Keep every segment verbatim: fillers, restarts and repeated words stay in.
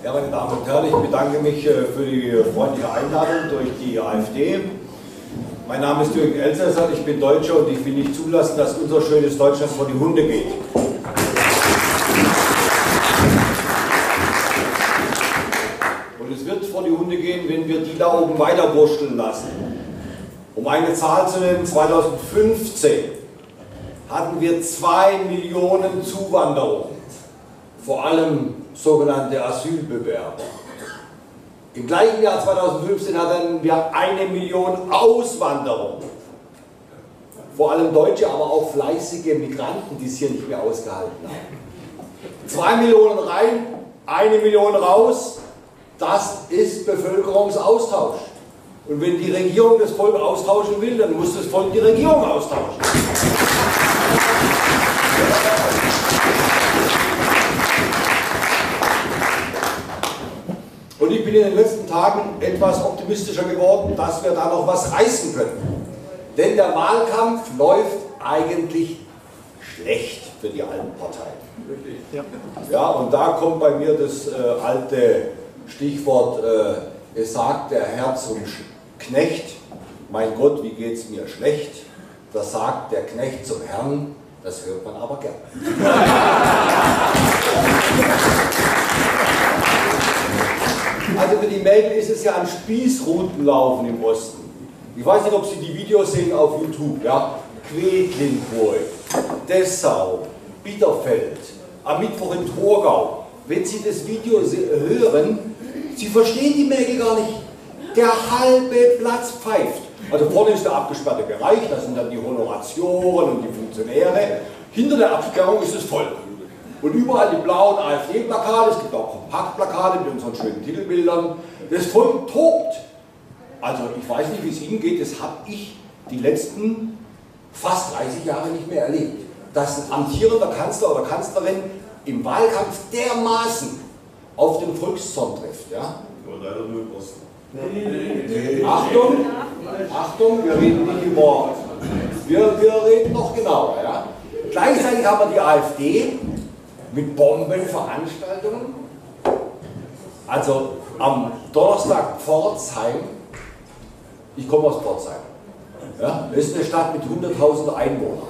Ja, meine Damen und Herren, ich bedanke mich für die freundliche Einladung durch die AfD. Mein Name ist Jürgen Elsässer, ich bin Deutscher und ich will nicht zulassen, dass unser schönes Deutschland vor die Hunde geht. Und es wird vor die Hunde gehen, wenn wir die da oben weiterwurschteln lassen. Um eine Zahl zu nennen, zweitausendfünfzehn hatten wir zwei Millionen Zuwanderungen, vor allem sogenannte Asylbewerber. Im gleichen Jahr zweitausendfünfzehn hatten wir eine Million Auswanderungen. Vor allem Deutsche, aber auch fleißige Migranten, die es hier nicht mehr ausgehalten haben. Zwei Millionen rein, eine Million raus, das ist Bevölkerungsaustausch. Und wenn die Regierung das Volk austauschen will, dann muss das Volk die Regierung austauschen. Und ich bin in den letzten Tagen etwas optimistischer geworden, dass wir da noch was reißen können. Denn der Wahlkampf läuft eigentlich schlecht für die alten Parteien. Ja, ja, und da kommt bei mir das äh, alte Stichwort, äh, es sagt der Herr zum Knecht, mein Gott, wie geht's mir schlecht? Das sagt der Knecht zum Herrn, das hört man aber gern. Also für die Mädel ist es ja ein Spießrutenlaufen im Osten. Ich weiß nicht, ob Sie die Videos sehen auf YouTube. Ja? Quedlinburg, Dessau, Bitterfeld, am Mittwoch in Torgau. Wenn Sie das Video hören, Sie verstehen die Mädel gar nicht. Der halbe Platz pfeift. Also vorne ist der abgesperrte Bereich, das sind dann die Honoratioren und die Funktionäre. Hinter der Absperrung ist es voll. Und überall die blauen AfD-Plakate, es gibt auch Kompaktplakate mit unseren schönen Titelbildern. Das Volk tobt. Also ich weiß nicht, wie es Ihnen geht, das habe ich die letzten fast dreißig Jahre nicht mehr erlebt. Dass ein amtierender Kanzler oder Kanzlerin im Wahlkampf dermaßen auf den Volkszorn trifft. Ja? Aber leider nur im Osten. Achtung, Achtung, wir reden nicht über, wir, wir reden noch genauer. Ja? Gleichzeitig haben wir die AfD mit Bombenveranstaltungen. Also am Donnerstag Pforzheim, ich komme aus Pforzheim, ja, das ist eine Stadt mit hunderttausend Einwohnern.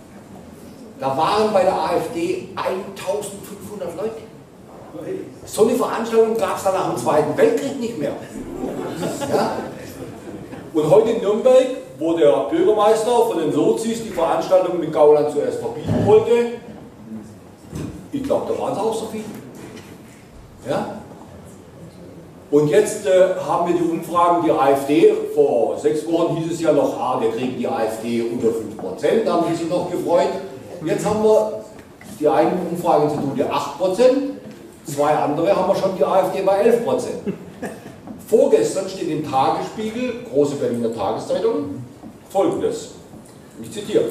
Da waren bei der AfD eintausendfünfhundert Leute. So eine Veranstaltung gab es dann nach dem Zweiten Weltkrieg nicht mehr. Ja? Und heute in Nürnberg, wo der Bürgermeister von den Sozis die Veranstaltung mit Gauland zuerst verbieten wollte, ich glaube, da waren es auch so viele. Ja? Und jetzt äh, haben wir die Umfragen, die AfD, vor sechs Wochen hieß es ja noch, ah, wir kriegen die AfD unter fünf Prozent, da haben die sich noch gefreut. Jetzt haben wir die einen Umfrageinstitute acht Prozent, zwei andere haben wir schon die AfD bei elf Prozent. Vorgestern steht im Tagesspiegel, große Berliner Tageszeitung, Folgendes, ich zitiere: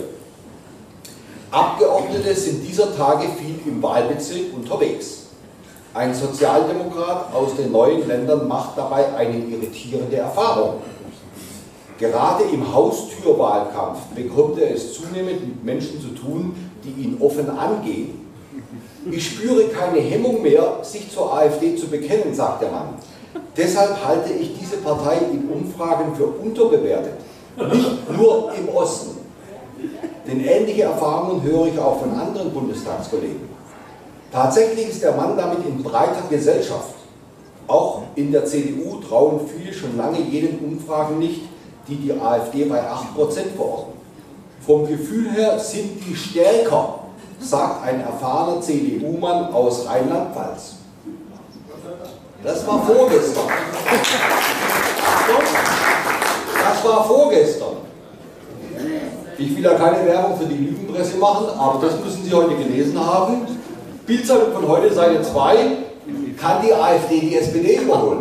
Abgeordnete sind dieser Tage viel im Wahlbezirk unterwegs. Ein Sozialdemokrat aus den neuen Ländern macht dabei eine irritierende Erfahrung. Gerade im Haustürwahlkampf bekommt er es zunehmend mit Menschen zu tun, die ihn offen angehen. Ich spüre keine Hemmung mehr, sich zur AfD zu bekennen, sagt der Mann. Deshalb halte ich diese Partei in Umfragen für unterbewertet. Nicht nur im Osten. Denn ähnliche Erfahrungen höre ich auch von anderen Bundestagskollegen. Tatsächlich ist der Mann damit in breiter Gesellschaft. Auch in der C D U trauen viele schon lange jenen Umfragen nicht, die die AfD bei acht Prozent verorten. Vom Gefühl her sind die stärker, sagt ein erfahrener C D U-Mann aus Rheinland-Pfalz. Das war vorgestern. Das war vorgestern. Ich will ja keine Werbung für die Lügenpresse machen, aber das müssen Sie heute gelesen haben. Bildzeitung von heute, Seite zwei, kann die AfD die S P D überholen.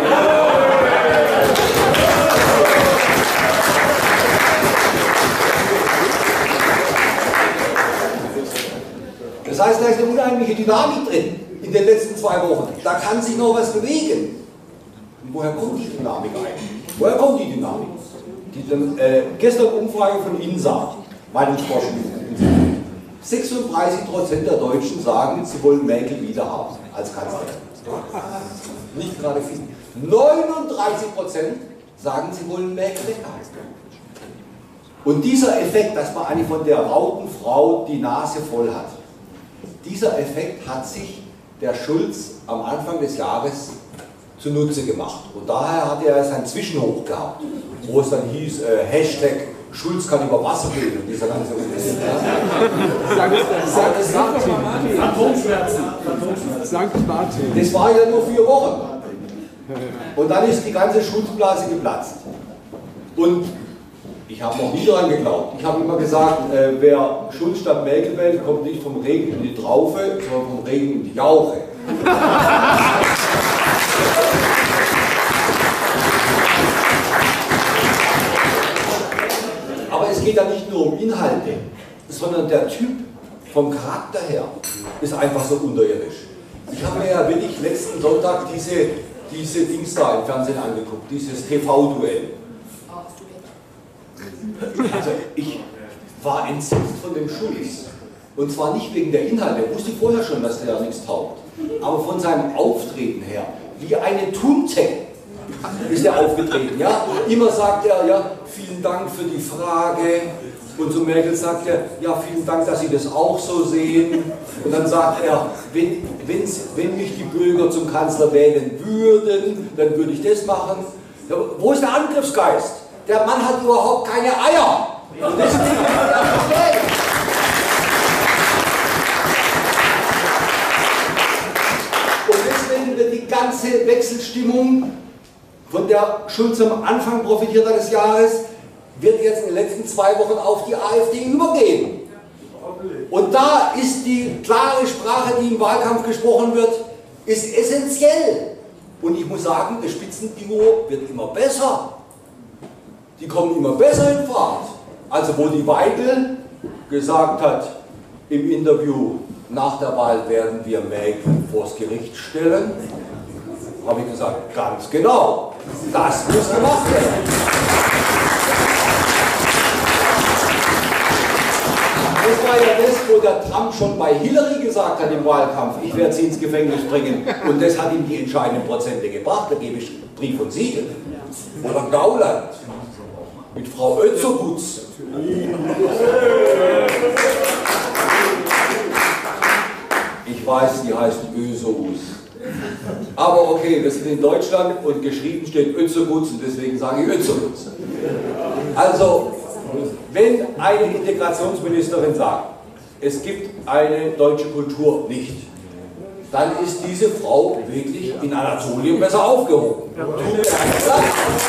Das heißt, da ist eine unheimliche Dynamik drin in den letzten zwei Wochen. Da kann sich noch was bewegen. Und woher kommt die Dynamik eigentlich? Woher kommt die Dynamik? Die, äh, gestern Umfrage von INSA, Meinungsforschung. sechsunddreißig Prozent der Deutschen sagen, sie wollen Merkel wieder haben als Kanzlerin. Nicht gerade viel. neununddreißig Prozent sagen, sie wollen Mäkel weghalten. Und dieser Effekt, dass man eigentlich von der rauten Frau die Nase voll hat, dieser Effekt hat sich der Schulz am Anfang des Jahres zunutze gemacht. Und daher hat er sein Zwischenhoch gehabt, wo es dann hieß, äh, Hashtag Schulz kann über Wasser gehen und dieser ganze Unsinn. Sag es Martin. Phantomschmerzen. Sankt Martin. Das war ja nur vier Wochen. Und dann ist die ganze Schulzblase geplatzt. Und ich habe noch nie daran geglaubt. Ich habe immer gesagt, äh, wer Schulz statt Merkel wählt, kommt nicht vom Regen in die Traufe, sondern vom Regen in die Jauche. Aber es geht ja nicht nur um Inhalte, sondern der Typ vom Charakter her ist einfach so unterirdisch. Ich habe mir ja wirklich letzten Sonntag diese, diese Dings da im Fernsehen angeguckt, dieses T V-Duell. Also ich war entsetzt von dem Schulz. Und zwar nicht wegen der Inhalte, ich wusste vorher schon, dass der ja nichts taugt. Aber von seinem Auftreten her, wie eine Tunte ist er aufgetreten. Ja? Immer sagt er, ja, vielen Dank für die Frage. Und zu Merkel sagt er, ja, vielen Dank, dass Sie das auch so sehen. Und dann sagt er, wenn, wenn mich die Bürger zum Kanzler wählen würden, dann würde ich das machen. Ja, wo ist der Angriffsgeist? Der Mann hat überhaupt keine Eier. Und deswegen wird er gewählt. Und deswegen wird die ganze Wechselstimmung, von der Schulz am Anfang profitiert hat des Jahres, wird jetzt in den letzten zwei Wochen auf die AfD übergehen. Und da ist die klare Sprache, die im Wahlkampf gesprochen wird, ist essentiell. Und ich muss sagen, das Spitzenduo wird immer besser. Die kommen immer besser in Fahrt. Also wo die Weigel gesagt hat im Interview, nach der Wahl werden wir Merkel vors Gericht stellen, habe ich gesagt, ganz genau, das muss gemacht werden. Das war ja das, wo der Trump schon bei Hillary gesagt hat im Wahlkampf, ich werde sie ins Gefängnis bringen. Und das hat ihm die entscheidenden Prozente gebracht, da gebe ich Brief und Siegel. Oder Gauland mit Frau Oezogutz. Ich weiß, die heißt Ösous. Aber okay, wir sind in Deutschland und geschrieben steht Oezogutz und deswegen sage ich Oezogutz. Also, wenn eine Integrationsministerin sagt, es gibt eine deutsche Kultur nicht, dann ist diese Frau wirklich in Anatolien besser aufgehoben. Ja. Tut mir einen Satz.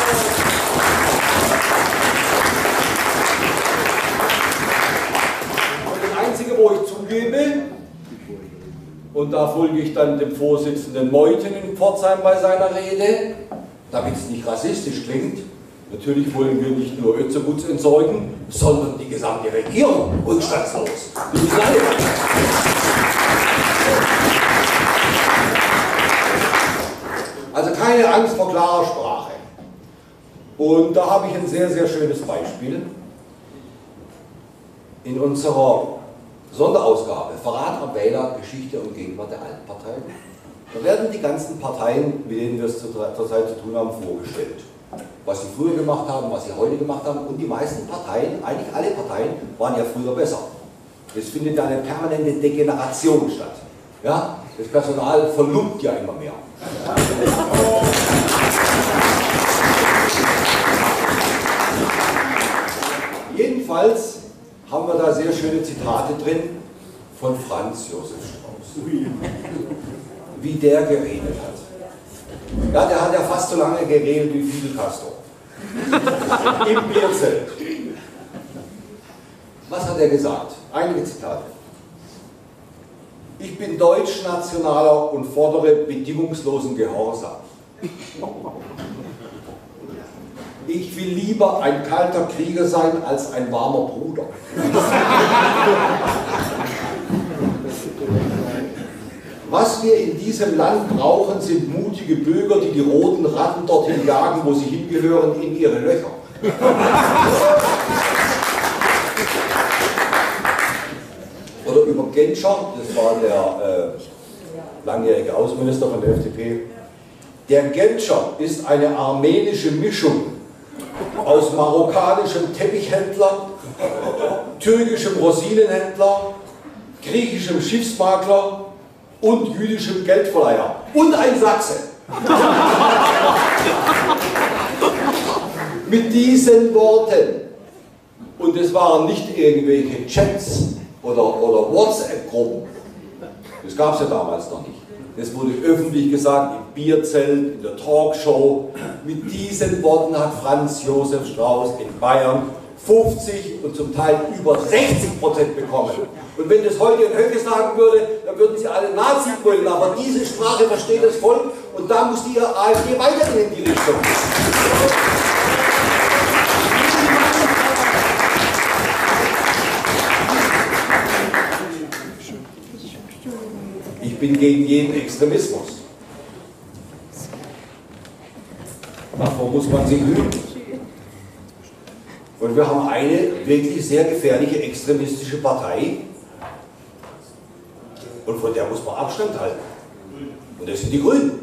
Und das Einzige, wo ich zugebe, und da folge ich dann dem Vorsitzenden Meuthen in Pforzheim bei seiner Rede, damit es nicht rassistisch klingt, natürlich wollen wir nicht nur Oezogutz entsorgen, sondern die gesamte Regierung rückstandslos. Also keine Angst vor klarer Sprache. Und da habe ich ein sehr, sehr schönes Beispiel. In unserer Sonderausgabe Verrat am Wähler, Geschichte und Gegenwart der alten Parteien. Da werden die ganzen Parteien, mit denen wir es zurzeit zu tun haben, vorgestellt. Was sie früher gemacht haben, was sie heute gemacht haben. Und die meisten Parteien, eigentlich alle Parteien, waren ja früher besser. Es findet ja eine permanente Degeneration statt. Ja? Das Personal verlumpt ja immer mehr. Jedenfalls haben wir da sehr schöne Zitate drin von Franz Josef Strauß. Wie der geredet hat. Ja, der hat ja fast so lange geredet wie Fidel Castro. Im Bierzelt. Was hat er gesagt? Einige Zitate. Ich bin Deutschnationaler und fordere bedingungslosen Gehorsam. Ich will lieber ein kalter Krieger sein als ein warmer Bruder. Was wir in diesem Land brauchen, sind mutige Bürger, die die roten Ratten dorthin jagen, wo sie hingehören, in ihre Löcher. Oder über Genscher, das war der, äh, langjähriger Außenminister von der F D P. Der Genscher ist eine armenische Mischung aus marokkanischem Teppichhändler, türkischem Rosinenhändler, griechischem Schiffsmakler und jüdischem Geldverleiher. Und ein Sachse. Mit diesen Worten, und es waren nicht irgendwelche Chats oder, oder WhatsApp-Gruppen, das gab es ja damals noch nicht. Das wurde öffentlich gesagt, im Bierzelt, in der Talkshow. Mit diesen Worten hat Franz Josef Strauß in Bayern fünfzig und zum Teil über sechzig Prozent bekommen. Und wenn das heute in Höcke sagen würde, dann würden sie alle Nazi brüllen. Aber diese Sprache versteht das Volk und da muss die AfD weitergehen in die Richtung. Ich bin gegen jeden Extremismus. Davor muss man sich hüten. Und wir haben eine wirklich sehr gefährliche extremistische Partei. Und von der muss man Abstand halten. Und das sind die Grünen.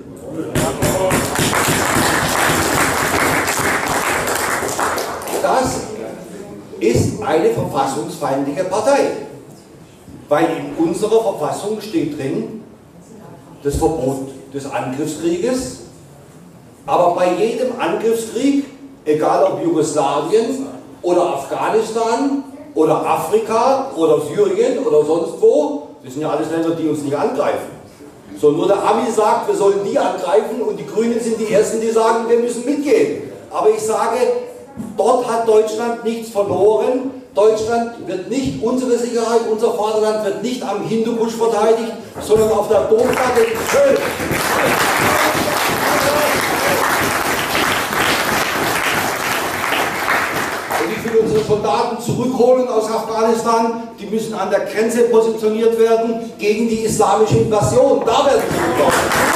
Das ist eine verfassungsfeindliche Partei. Weil in unserer Verfassung steht drin, das Verbot des Angriffskrieges, aber bei jedem Angriffskrieg, egal ob Jugoslawien oder Afghanistan oder Afrika oder Syrien oder sonst wo, das sind ja alles Länder, die uns nicht angreifen. So, nur der Ami sagt, wir sollen die angreifen und die Grünen sind die Ersten, die sagen, wir müssen mitgehen. Aber ich sage, dort hat Deutschland nichts verloren. Deutschland wird nicht, unsere Sicherheit, unser Vaterland wird nicht am Hindukusch verteidigt, sondern auf der Domplatte in Köln. Und ich will unsere Soldaten zurückholen aus Afghanistan, die müssen an der Grenze positioniert werden gegen die islamische Invasion. Da werden sie gebraucht.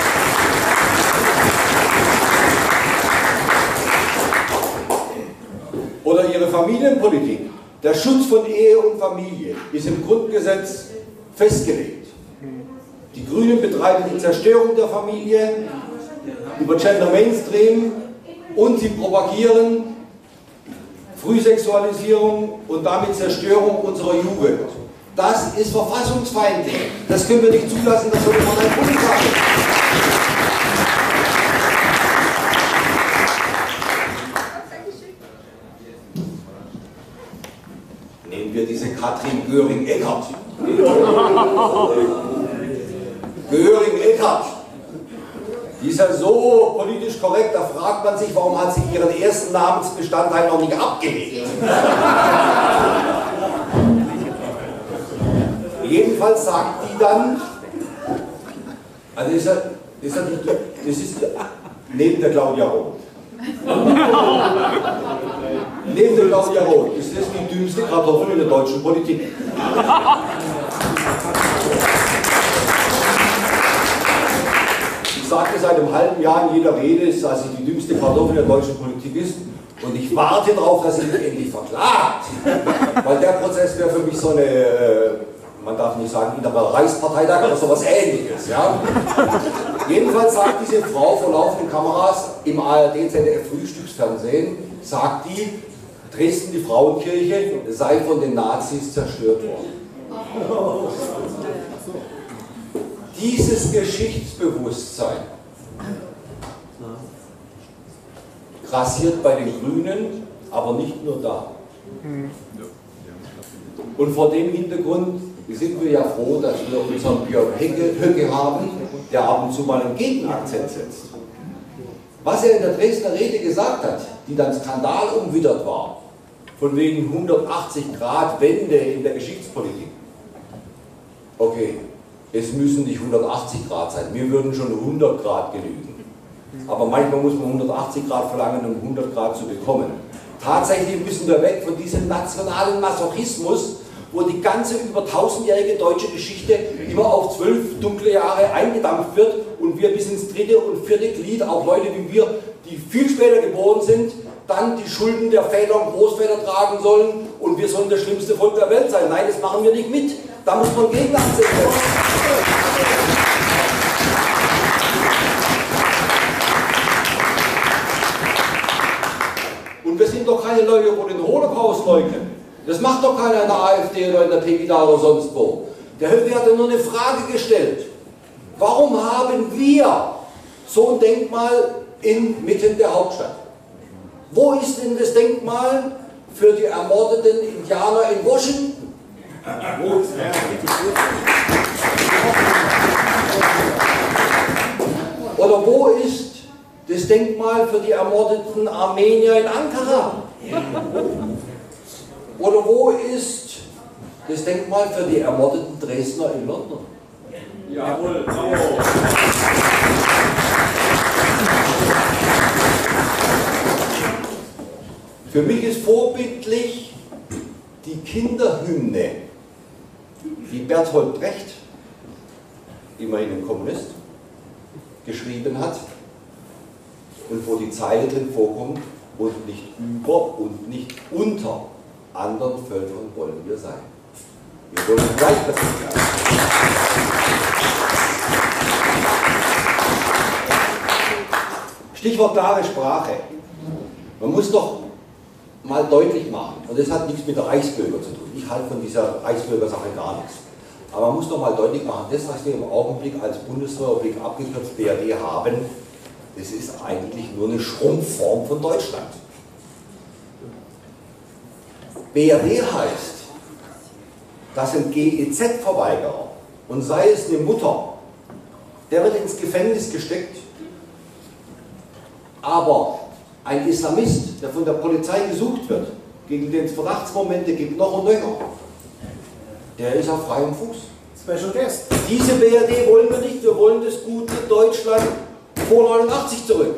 Oder ihre Familienpolitik. Der Schutz von Ehe und Familie ist im Grundgesetz festgelegt. Die Grünen betreiben die Zerstörung der Familie über Gender Mainstream und sie propagieren Frühsexualisierung und damit Zerstörung unserer Jugend. Das ist verfassungsfeindlich. Das können wir nicht zulassen, das soll man ein Bund haben. Nehmen wir diese Katrin Göring-Eckardt. Göring-Eckardt. Die ist ja so politisch korrekt, da fragt man sich, warum hat sie ihren ersten Namensbestandteil noch nicht abgelegt. Jedenfalls sagt die dann, also ist ja, ist ja nicht, das ist neben der Claudia Roth. Neben der Claudia Roth ist das die dümmste Kartoffel in der deutschen Politik. Ich sagte seit einem halben Jahr in jeder Rede, dass sie die dümmste Kartoffel in der deutschen Politik ist. Und ich warte darauf, dass sie mich endlich verklagt. Weil der Prozess wäre für mich so eine, man darf nicht sagen, innerer Reichsparteitag, aber sowas Ähnliches. Ja? Jedenfalls sagt diese Frau vor laufenden Kameras im A R D Z D F Frühstücksfernsehen, sagt die, Dresden, die Frauenkirche, sei von den Nazis zerstört worden. Dieses Geschichtsbewusstsein grassiert bei den Grünen, aber nicht nur da. Und vor dem Hintergrund sind wir ja froh, dass wir unseren Björn Höcke haben, der ab und zu mal einen Gegenakzent setzt. Was er in der Dresdner Rede gesagt hat, die dann skandalumwittert war, von wegen hundertachtzig Grad Wende in der Geschichtspolitik. Okay, es müssen nicht hundertachtzig Grad sein, mir würden schon hundert Grad genügen. Aber manchmal muss man hundertachtzig Grad verlangen, um hundert Grad zu bekommen. Tatsächlich müssen wir weg von diesem nationalen Masochismus, wo die ganze über tausendjährige deutsche Geschichte immer auf zwölf dunkle Jahre eingedampft wird und wir bis ins dritte und vierte Glied, auch Leute wie wir, die viel später geboren sind, dann die Schulden der Väter und Großväter tragen sollen und wir sollen das schlimmste Volk der Welt sein. Nein, das machen wir nicht mit. Da muss man Gegenakzent setzen. Leute, wo den Holocaust leugnen. Das macht doch keiner in der AfD oder in der Pegida oder sonst wo. Der Höcke hat nur eine Frage gestellt. Warum haben wir so ein Denkmal inmitten der Hauptstadt? Wo ist denn das Denkmal für die ermordeten Indianer in Washington? Wo ist Oder wo ist das Denkmal für die ermordeten Armenier in Ankara? Oder wo ist das Denkmal für die ermordeten Dresdner in London? Jawohl, bravo. Für mich ist vorbildlich die Kinderhymne, die Bertolt Brecht, immerhin ein Kommunist, geschrieben hat und wo die Zeile drin vorkommt: und nicht über und nicht unter anderen Völkern wollen wir sein. Wir wollen gleichberechtigt sein. Stichwort klare Sprache. Man muss doch mal deutlich machen, und das hat nichts mit der Reichsbürger zu tun. Ich halte von dieser Reichsbürgersache gar nichts. Aber man muss doch mal deutlich machen, das, was wir im Augenblick als Bundesrepublik abgekürzt B R D haben, das ist eigentlich nur eine Schrumpfform von Deutschland. B R D heißt, dass ein G E Z-Verweigerer, und sei es eine Mutter, der wird ins Gefängnis gesteckt, aber ein Islamist, der von der Polizei gesucht wird, gegen den es Verdachtsmomente gibt, noch und nöcher, der ist auf freiem Fuß. Special Guest. Diese B R D wollen wir nicht, wir wollen das gute Deutschland vor neunundachtzig zurück.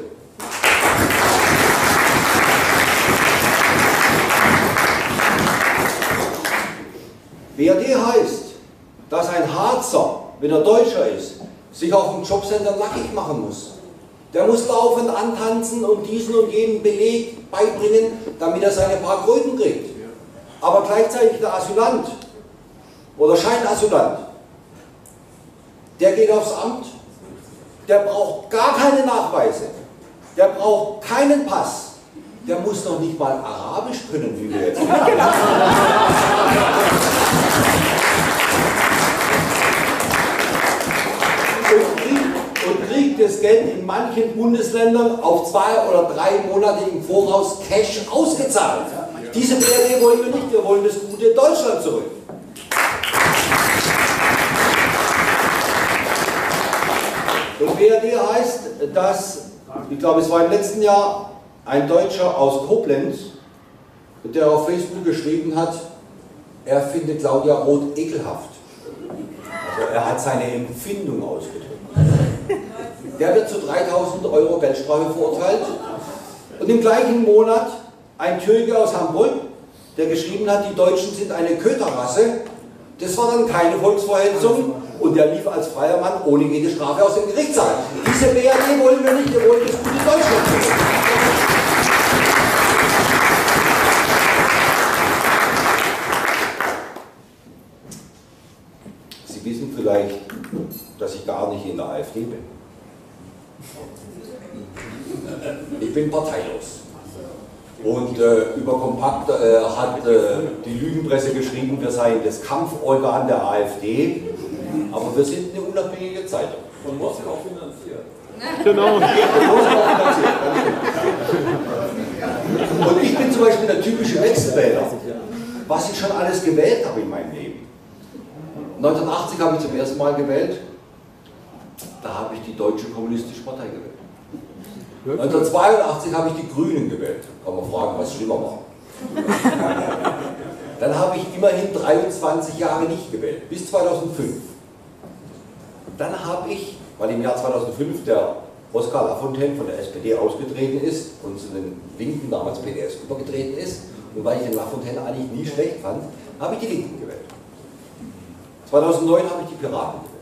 B R D heißt, dass ein Harzer, wenn er Deutscher ist, sich auf dem Jobcenter nackig machen muss. Der muss laufend antanzen und diesen und jenen Beleg beibringen, damit er seine paar Kröten kriegt. Aber gleichzeitig der Asylant oder Scheinasylant, der geht aufs Amt, der braucht gar keine Nachweise, der braucht keinen Pass, der muss noch nicht mal Arabisch können, wie wir jetzt. Und kriegt, und kriegt das Geld in manchen Bundesländern auf zwei oder drei Monate im Voraus Cash ausgezahlt. Diese B R D wollen wir nicht, wir wollen das gute Deutschland zurück. Und B R D heißt, dass, ich glaube es war im letzten Jahr, ein Deutscher aus Koblenz, der auf Facebook geschrieben hat, er findet Claudia Roth ekelhaft. Also er hat seine Empfindung ausgedrückt. Der wird zu dreitausend Euro Geldstrafe verurteilt. Und im gleichen Monat ein Türke aus Hamburg, der geschrieben hat, die Deutschen sind eine Köterrasse. Das war dann keine Volksverhetzung und der lief als freier Mann ohne jede Strafe aus dem Gerichtssaal. Diese B R D wollen wir nicht, wir wollen das gute Deutschland. Sie wissen vielleicht, dass ich gar nicht in der AfD bin. Ich bin parteilos. Und äh, über Kompakt äh, hat äh, die Lügenpresse geschrieben, wir seien das Kampforgan der AfD, aber wir sind eine unabhängige Zeitung. Von Moskau finanziert. Genau. Und ich bin zum Beispiel der typische Wechselwähler, was ich schon alles gewählt habe in meinem Leben. neunzehnhundertachtzig habe ich zum ersten Mal gewählt, da habe ich die Deutsche Kommunistische Partei gewählt. neunzehnhundertzweiundachtzig habe ich die Grünen gewählt. Kann man fragen, was schlimmer war. Dann habe ich immerhin dreiundzwanzig Jahre nicht gewählt, bis zweitausendfünf. Dann habe ich, weil im Jahr zweitausendfünf der Oskar Lafontaine von der S P D ausgetreten ist und zu den Linken, damals P D S, übergetreten ist, und weil ich den Lafontaine eigentlich nie schlecht fand, habe ich die Linken gewählt. zweitausendneun habe ich die Piraten gewählt.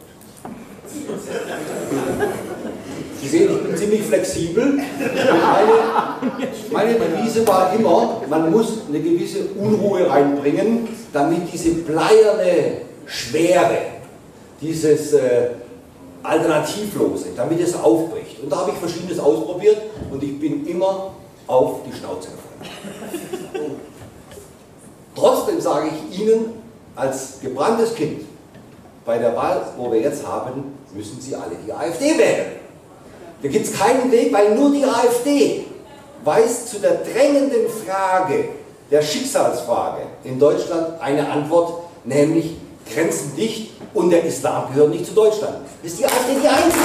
Sie sehen, ich bin ziemlich flexibel. Meine, meine Devise war immer, man muss eine gewisse Unruhe reinbringen, damit diese bleierne Schwere, dieses äh, Alternativlose, damit es aufbricht. Und da habe ich Verschiedenes ausprobiert und ich bin immer auf die Schnauze gefallen. Trotzdem sage ich Ihnen als gebranntes Kind, bei der Wahl, wo wir jetzt haben, müssen Sie alle die AfD wählen. Da gibt es keinen Weg, weil nur die AfD weiß zu der drängenden Frage, der Schicksalsfrage in Deutschland eine Antwort, nämlich Grenzen dicht und der Islam gehört nicht zu Deutschland. Ist die AfD die einzige?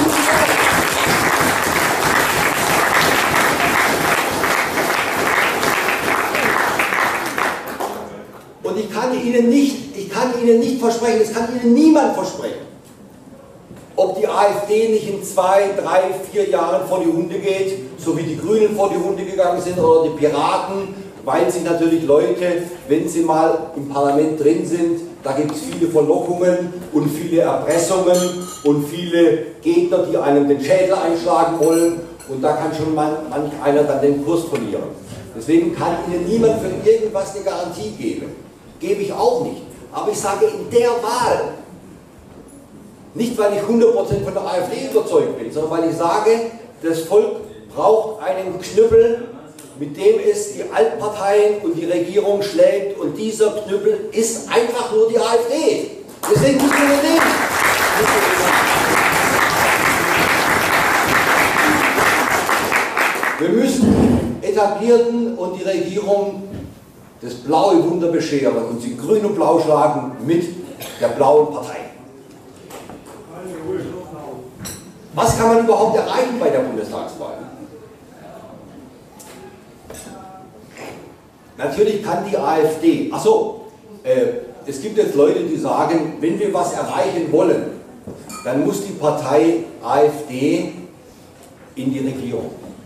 Und ich kann Ihnen nicht, ich kann Ihnen nicht versprechen, es kann Ihnen niemand versprechen, ob die AfD nicht in zwei, drei, vier Jahren vor die Hunde geht, so wie die Grünen vor die Hunde gegangen sind oder die Piraten, weil sich natürlich Leute, wenn sie mal im Parlament drin sind, da gibt es viele Verlockungen und viele Erpressungen und viele Gegner, die einem den Schädel einschlagen wollen und da kann schon man, manch einer dann den Kurs verlieren. Deswegen kann Ihnen niemand für irgendwas eine Garantie geben. Gebe ich auch nicht. Aber ich sage in der Wahl, nicht weil ich hundert Prozent von der AfD überzeugt bin, sondern weil ich sage, das Volk braucht einen Knüppel, mit dem es die Altparteien und die Regierung schlägt und dieser Knüppel ist einfach nur die AfD. Deswegen müssen wir den nehmen. Wir müssen etablierten und die Regierung das blaue Wunder bescheren und sie grün und blau schlagen mit der blauen Partei. Was kann man überhaupt erreichen bei der Bundestagswahl? Natürlich kann die AfD, achso, äh, es gibt jetzt Leute, die sagen, wenn wir was erreichen wollen, dann muss die Partei AfD in die Regierung.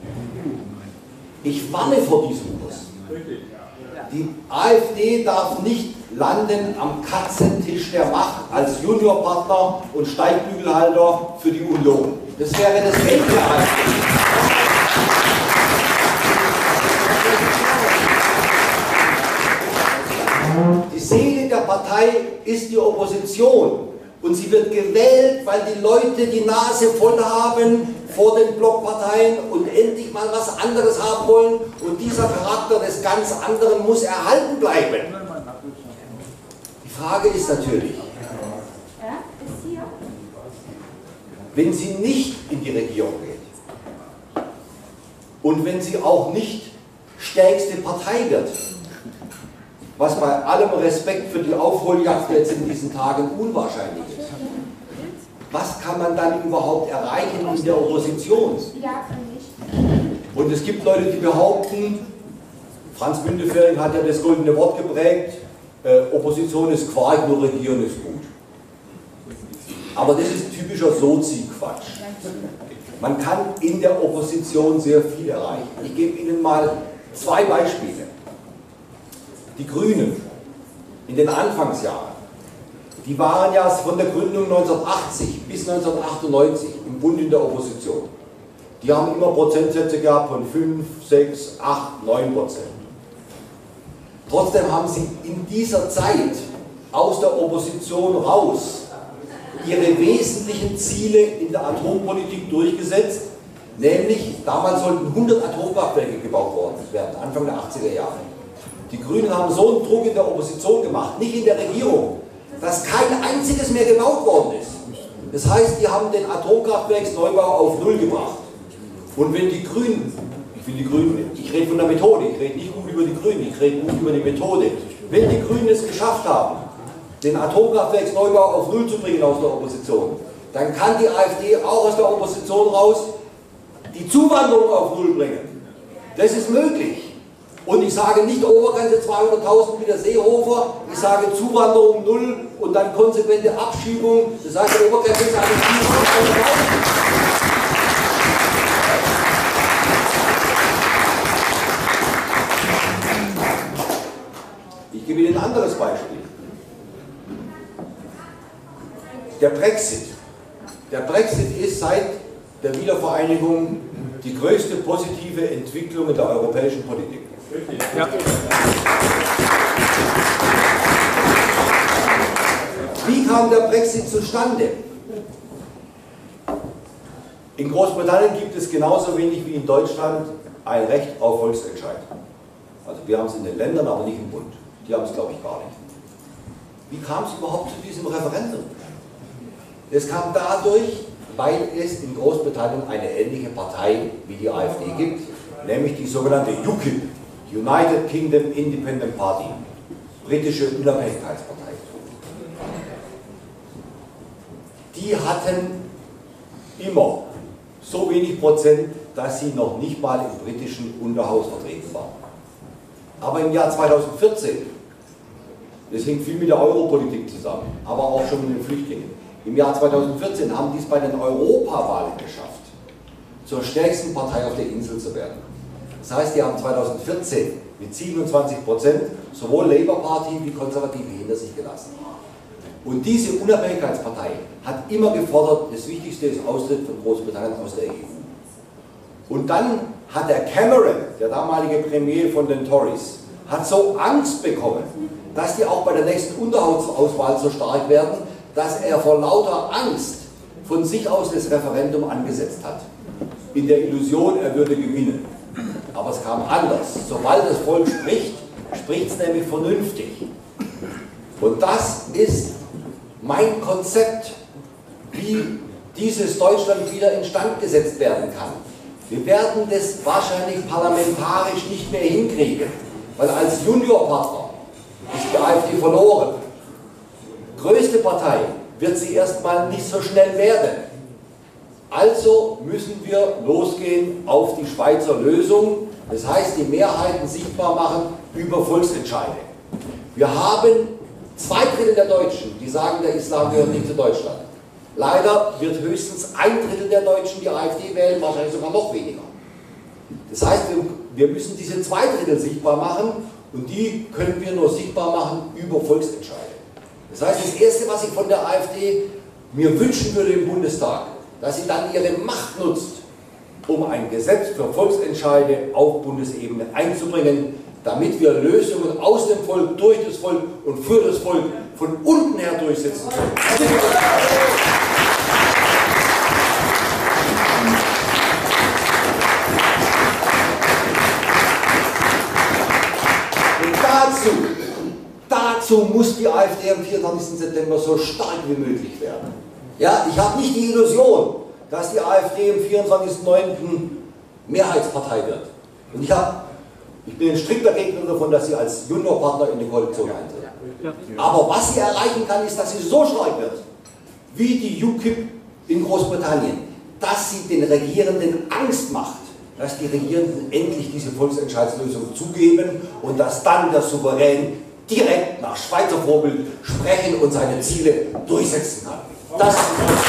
Ich warne vor diesem Kurs. Die AfD darf nicht landen am Katzentisch der Macht als Juniorpartner und Steigbügelhalter für die Union. Das wäre das Ende der AfD. Die Seele der Partei ist die Opposition und sie wird gewählt, weil die Leute die Nase voll haben vor den Blockparteien und endlich mal was anderes haben wollen und dieser Charakter des ganz anderen muss erhalten bleiben. Die Frage ist natürlich, wenn sie nicht in die Regierung geht und wenn sie auch nicht stärkste Partei wird, was bei allem Respekt für die Aufholjagd jetzt in diesen Tagen unwahrscheinlich ist. Was kann man dann überhaupt erreichen in der Opposition? Und es gibt Leute, die behaupten, Franz Müntefering hat ja das goldene Wort geprägt, äh, Opposition ist Quark, nur Regieren ist gut. Aber das ist typischer Sozi-Quatsch. Man kann in der Opposition sehr viel erreichen. Ich gebe Ihnen mal zwei Beispiele. Die Grünen in den Anfangsjahren, die waren ja von der Gründung neunzehnhundertachtzig bis neunzehnhundertachtundneunzig im Bund in der Opposition. Die haben immer Prozentsätze gehabt von fünf, sechs, acht, neun Prozent. Trotzdem haben sie in dieser Zeit aus der Opposition raus ihre wesentlichen Ziele in der Atompolitik durchgesetzt, nämlich damals sollten hundert Atomkraftwerke gebaut worden werden, Anfang der achtziger Jahre. Die Grünen haben so einen Druck in der Opposition gemacht, nicht in der Regierung, dass kein einziges mehr gebaut worden ist. Das heißt, die haben den Atomkraftwerksneubau auf Null gebracht. Und wenn die Grünen, ich will die Grünen, ich rede von der Methode, ich rede nicht gut über die Grünen, ich rede gut über die Methode. Wenn die Grünen es geschafft haben, den Atomkraftwerksneubau auf Null zu bringen aus der Opposition, dann kann die AfD auch aus der Opposition raus die Zuwanderung auf Null bringen. Das ist möglich. Und ich sage nicht Obergrenze zweihunderttausend wie der Seehofer, ich sage Zuwanderung null und dann konsequente Abschiebung, das heißt die Obergrenze ist eigentlich zweihunderttausend. Ich gebe Ihnen ein anderes Beispiel. Der Brexit. Der Brexit ist seit der Wiedervereinigung die größte positive Entwicklung in der europäischen Politik. Ja. Wie kam der Brexit zustande? In Großbritannien gibt es genauso wenig wie in Deutschland ein Recht auf Volksentscheid. Also wir haben es in den Ländern, aber nicht im Bund. Die haben es, glaube ich, gar nicht. Wie kam es überhaupt zu diesem Referendum? Es kam dadurch, weil es in Großbritannien eine ähnliche Partei wie die AfD gibt, nämlich die sogenannte U K I P, United Kingdom Independent Party, britische Unabhängigkeitspartei. Die hatten immer so wenig Prozent, dass sie noch nicht mal im britischen Unterhaus vertreten waren. Aber im Jahr zweitausendvierzehn, das hängt viel mit der Europolitik zusammen, aber auch schon mit den Flüchtlingen. Im Jahr zweitausendvierzehn haben die es bei den Europawahlen geschafft, zur stärksten Partei auf der Insel zu werden. Das heißt, die haben zweitausendvierzehn mit siebenundzwanzig Prozent sowohl Labour Party wie Konservative hinter sich gelassen. Und diese Unabhängigkeitspartei hat immer gefordert, das Wichtigste ist Austritt von Großbritannien aus der E U. Und dann hat der Cameron, der damalige Premier von den Tories, hat so Angst bekommen, dass die auch bei der nächsten Unterhausauswahl so stark werden, dass er vor lauter Angst von sich aus das Referendum angesetzt hat. In der Illusion, er würde gewinnen. Aber es kam anders. Sobald das Volk spricht, spricht es nämlich vernünftig. Und das ist mein Konzept, wie dieses Deutschland wieder instand gesetzt werden kann. Wir werden das wahrscheinlich parlamentarisch nicht mehr hinkriegen, weil als Juniorpartner ist die AfD verloren. Größte Partei wird sie erstmal nicht so schnell werden. Also müssen wir losgehen auf die Schweizer Lösung, das heißt die Mehrheiten sichtbar machen über Volksentscheide. Wir haben zwei Drittel der Deutschen, die sagen, der Islam gehört nicht zu Deutschland. Leider wird höchstens ein Drittel der Deutschen die AfD wählen, wahrscheinlich sogar noch weniger. Das heißt, wir müssen diese zwei Drittel sichtbar machen und die können wir nur sichtbar machen über Volksentscheide. Das heißt, das Erste, was ich von der AfD mir wünschen würde im Bundestag, dass sie dann ihre Macht nutzt, um ein Gesetz für Volksentscheide auf Bundesebene einzubringen, damit wir Lösungen aus dem Volk, durch das Volk und für das Volk von unten her durchsetzen können. Und dazu, dazu muss die AfD am vierundzwanzigsten September so stark wie möglich werden. Ja, ich habe nicht die Illusion, dass die AfD am vierundzwanzigsten neunten Mehrheitspartei wird. Und ich, hab, ich bin ein strikter Gegner davon, dass sie als Juniorpartner in die Koalition eintritt. Aber was sie erreichen kann, ist, dass sie so stark wird, wie die U K I P in Großbritannien, dass sie den Regierenden Angst macht, dass die Regierenden endlich diese Volksentscheidslösung zugeben und dass dann der Souverän direkt nach Schweizer Vorbild sprechen und seine Ziele durchsetzen kann. Das ist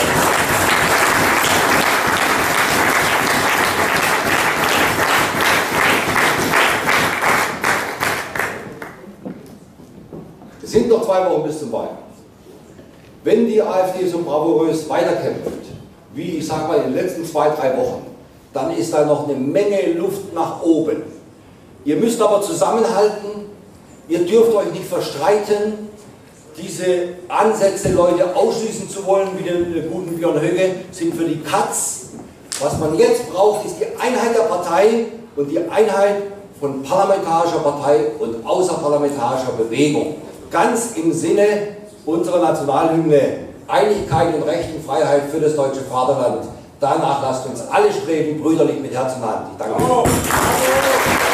Es sind noch zwei Wochen bis zum Wahlkampf. Wenn die AfD so bravourös weiterkämpft, wie ich sage mal in den letzten zwei, drei Wochen, dann ist da noch eine Menge Luft nach oben. Ihr müsst aber zusammenhalten, ihr dürft euch nicht verstreiten. Diese Ansätze, Leute ausschließen zu wollen, wie den guten Björn Höcke, sind für die Katz. Was man jetzt braucht, ist die Einheit der Partei und die Einheit von parlamentarischer Partei und außerparlamentarischer Bewegung. Ganz im Sinne unserer Nationalhymne, Einigkeit und Recht und Freiheit für das deutsche Vaterland. Danach lasst uns alle streben, brüderlich mit Herz und Hand. Ich danke euch.